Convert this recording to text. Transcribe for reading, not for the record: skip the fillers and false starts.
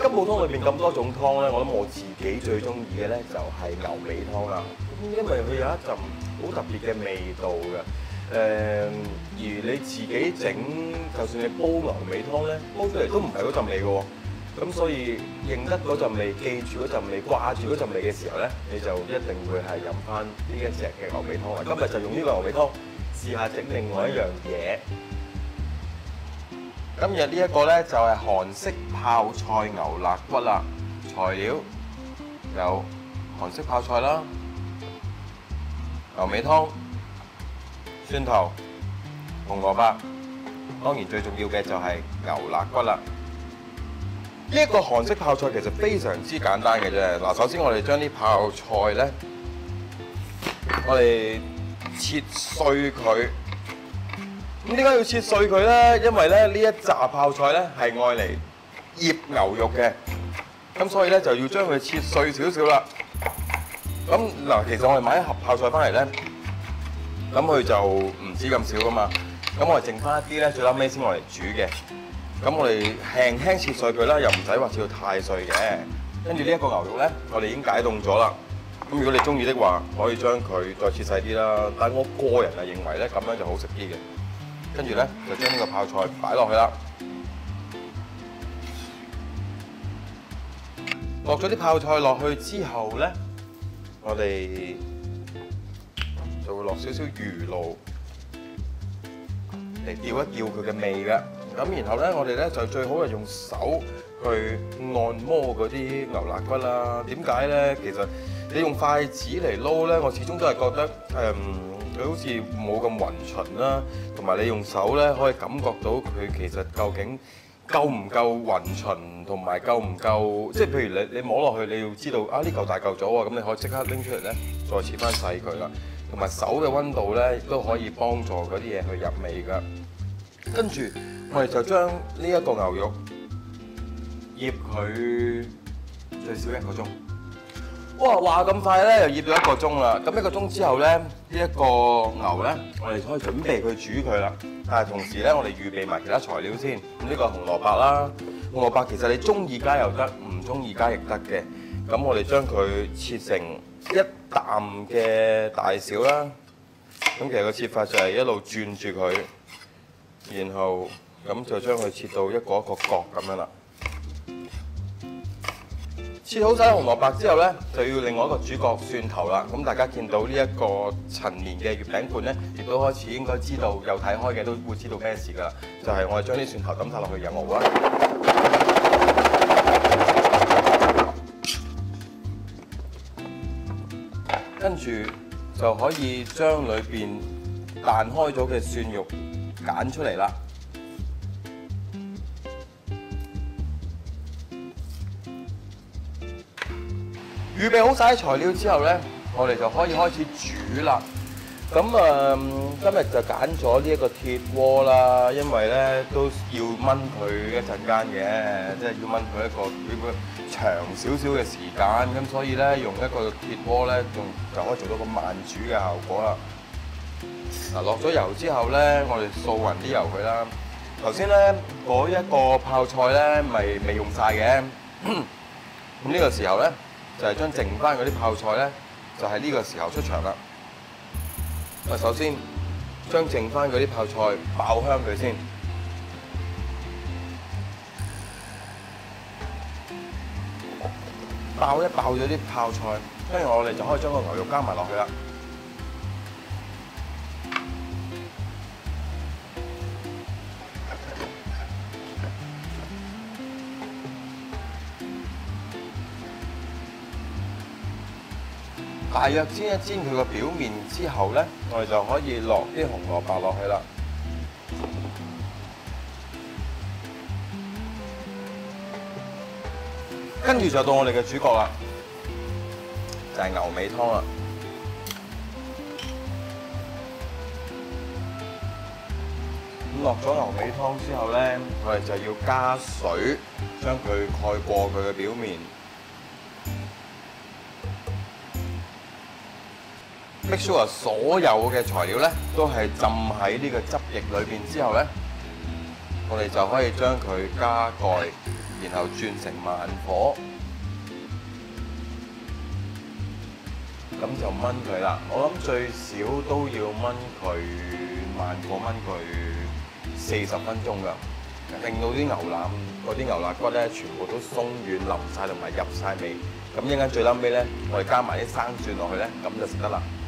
金寶湯裏邊咁多種湯咧，我諗我自己最中意嘅咧就係牛尾湯啦。因為佢有一陣好特別嘅味道嘅。而你自己整，就算你煲牛尾湯咧，煲出嚟都唔係嗰陣味嘅喎。咁所以認得嗰陣味，記住嗰陣味，掛住嗰陣味嘅時候咧，你就一定會係飲翻呢一隻嘅牛尾湯啦。今日就用呢個牛尾湯試下整另外一樣嘢。今日呢一個咧就係韓式泡菜牛肋骨啦。材料有韓式泡菜啦、牛尾湯、蒜頭、紅蘿蔔，當然最重要嘅就係牛肋骨啦。呢一個韓式泡菜其實非常之簡單嘅啫。嗱，首先我哋將啲泡菜咧，我哋切碎佢。咁點解要切碎佢咧？因為咧呢一紮泡菜咧係愛嚟醃牛肉嘅，咁所以咧就要將佢切碎少少啦。咁嗱，其實我哋買一盒泡菜翻嚟咧，咁佢就唔止咁少噶嘛。咁我哋剩翻一啲咧，最撚尾先我嚟煮嘅。咁我哋輕輕切碎佢啦，又唔使話切到太碎嘅。跟住呢一個牛肉咧，我哋已經解凍咗啦。咁如果你中意的話，可以將佢再切細啲啦。但係我個人係認為咧，咁樣就好食啲嘅。跟住咧，就將呢個泡菜擺落去啦。落咗啲泡菜落去之後咧，我哋就會落少少魚露嚟調一調佢嘅味嘅。咁然後咧，我哋咧就最好係用手去按摩嗰啲牛肋骨啦。點解咧？其實你用筷子嚟撈咧，我始終都係覺得佢好似冇咁勻循啦。同埋你用手咧，可以感覺到佢其實究竟夠唔夠勻循，同埋夠唔夠，即係譬如你摸落去，你要知道啊呢嚿大嚿咗喎，咁你可以即刻拎出嚟咧，再切翻細佢啦。同埋手嘅溫度咧，亦都可以幫助嗰啲嘢去入味噶。跟住我哋就將呢一個牛肉醃佢最少1個鐘。哇！話咁快咧，又醃咗1個鐘啦。咁1個鐘之後咧，呢一個牛咧，我哋可以準備去煮佢啦。但係同時咧，我哋預備埋其他材料先。咁呢個紅蘿蔔啦，紅蘿蔔其實你中意加又得，唔中意加亦得嘅。咁我哋將佢切成1啖嘅大小啦。咁其實個切法就係一路轉住佢，然後咁就將佢切到一個一個角咁樣啦。切好晒紅蘿蔔之後咧，就要另外一個主角蒜頭啦。咁大家見到呢一個陳年嘅月餅罐咧，亦都開始應該知道，有睇開嘅都會知道咩事㗎啦。就係我哋將啲蒜頭抌晒落去油鑊啦。跟住就可以將裏邊彈開咗嘅蒜肉揀出嚟啦。預備好晒啲材料之後咧，我哋就可以開始煮啦。咁今日就揀咗呢一個鐵鍋啦，因為咧都要燜佢一陣間嘅，即係要燜佢一個長少少嘅時間。咁所以咧，用一個鐵鍋咧，就可以做到個慢煮嘅效果啦。嗱，落咗油之後咧，我哋掃勻啲油佢啦。頭先咧嗰一個泡菜咧，咪未用晒嘅。咁呢個時候咧，就係將剩翻嗰啲泡菜咧，就係呢個時候出場啦。首先將剩翻嗰啲泡菜爆香佢先，爆一爆咗啲泡菜，跟住我哋就可以將個牛肉加埋落去啦。大約煎一煎佢個表面之後咧，我哋就可以落啲紅蘿蔔落去啦。跟住就到我哋嘅主角啦，就係牛尾湯啦。咁落咗牛尾湯之後咧，我哋就要加水，將佢蓋過佢嘅表面。make sure 所有嘅材料咧都係浸喺呢個汁液裏邊之後咧，我哋就可以將佢加蓋， 然後轉成慢火，咁就燜佢啦。我諗最少都要燜佢慢火燜佢40分鐘㗎，令到啲牛腩嗰啲牛肋骨咧全部都鬆軟腍晒同埋入晒味。咁一陣間最撚尾咧，我哋加埋啲生蒜落去咧，咁就食得啦。